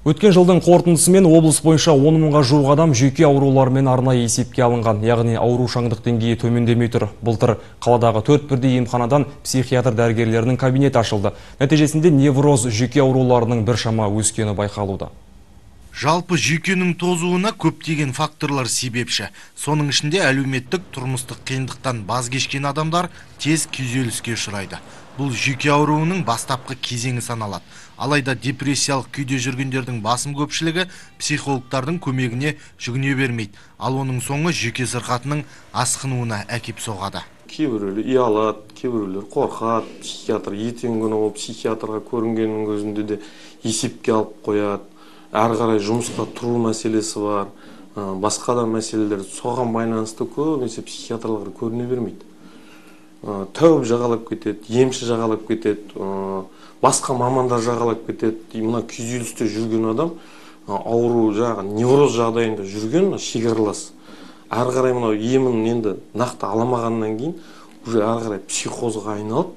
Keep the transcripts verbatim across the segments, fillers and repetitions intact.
Өткен жылдың қорытындысымен облыс бойынша он мыңға жуық адам жүйке ауруларымен арнайы есепке алынған, яғни аурушаңдық деңгейі төмендемей тұр. Былтыр қаладағы төрт бірдей емханадан психиатр дәрігерлерінің кабинеті ашылды. Нәтижесінде невроз жүйке ауруларының біршама өскені байқалуда. Жалпы жүйкенің тозуына көптеген факторлар себепші. Соның ішінде әлеуметтік тұрмыстық қиындықтан баз кешкен адамдар тез күйзеліске ұшырайды. Бұл жүйке ауруының бастапқы кезеңі саналады. Алайда депрессиялық күйде жүргендердің басым көпшілігі психологтардың көмегіне жүгіне бермейді. Ал оның соңы жүйке сырқатының асқынуына әкеп соғады. Кейбіреулер ұялады, кейбіреулер қорқады. Психиатр ертеңгі күні ол психиатрға көрінгеннің өзінде де есепке алып қояды. Әрі қарай жұмысқа тұру мәселесі бар, басқа да мәселелер соған байланысты көбінесе психиатрлар көріне бермейді. Тәуіп жағалап кетеді, емші жағалап кетеді, басқа мамандар жағалап кетеді. Мына күйзелісте жүрген адам ауру жағы невроз жағдайында жүрген шекаралас. Әрі қарай мына емін енді нақты аламағаннан кейін уже әрі қарай психозға айналып,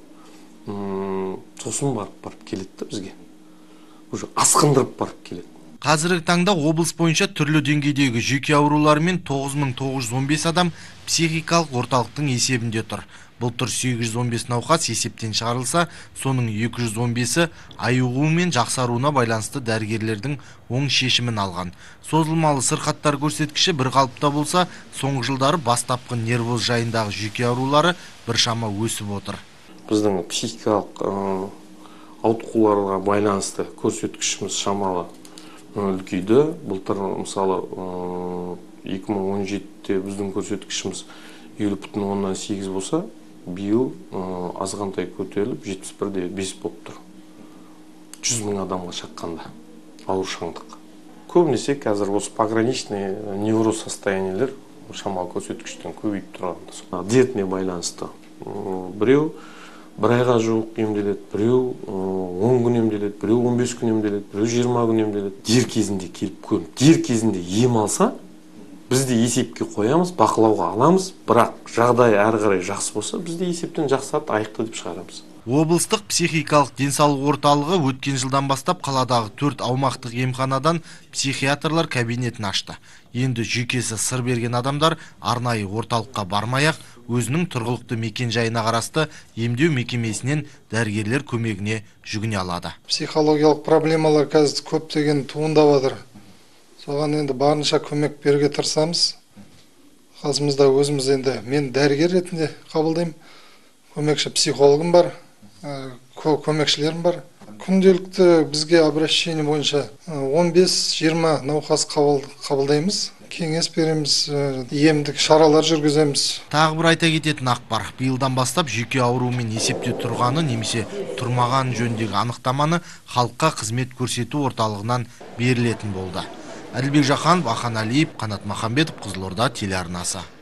сосын барып барып келеді бізге. Уже асқындырып барып келеді. Қазіргі таңда облыс бойынша түрлі деңгейдегі жүйке ауруларымен тоғыз мың тоғыз жүз он бес адам психикалық орталықтың есебінде тұр. Былтыр сегіз жүз он бес науқас есептен шығарылса, соның екі жүз он бесі айығуы мен жақсаруына байланысты дәрігерлердің оң шешімін алған. Созылмалы сырқаттар көрсеткіші бір қалыпта болса, соңғы жылдары бастапқы нервоз жайындағы жүйке аурулары біршама өсіп отыр. Біздің психикалық ауытқуларға байланысты көрсеткішіміз шамалы үлкейді. Былтыр мысалы екі мың он жетіде біздің көрсеткішіміз елу бүтін оннан сегіз болса, биыл азғантай көтеріліп жетпіс бір де бес болып тұр. жүз мың адамға шаққанда аурушаңдық. Көбінесе қазір осы пограничный невроз состояниелер шамалы көрсеткіштен көбейіп тұрады. Дертіне байланысты. Біреу бір айға жуық емделеді, біреу он күн емделеді, біреу он бес күн емделеді, біреу жиырма күн емделеді. Дер кезінде келіп көрініп, дер кезінде ем алса, біз де есепке қоямыз, бақылауға аламыз, бірақ жағдай әрі қарай жақсы болса, біз де есептен жақсарды айықты деп шығарамыз. Облыстық психикалық денсаулық орталығы өткен жылдан бастап қаладағы төрт аумақтық емханадан психиатрлар кабинетін ашты. Енді жүйкесі сыр берген адамдар арнайы орталыққа бармай-ақ өзінің тұрғылықты мекен жайына қарасты емдеу мекемесінен дәрігерлер көмегіне жүгіне алады. Психологиялық проблемалар қазір көптеген туындап жатыр. Соған енді барынша көмек беруге тырысамыз. Қасымызда өзіміз енді мен дәрігер ретінде қабылдаймын. Көмекші психологым бар, көмекшілерім бар. Күнделікті бізге обращение бойынша он бес жиырма науқас қабылдаймыз. Кеңес береміз, емдік шаралар жүргіземіз. Тағы бір айта кететін ақпар. Биылдан бастап жүйке ауруымен есепте тұрғаны немесе тұрмаған жөндегі анықтаманы халыққа қызмет көрсету орталығынан берілетін болды. Әділбек Жақанов, Ахан Алиев, Қанат Махамбетов, Қызылорда телеарнасы.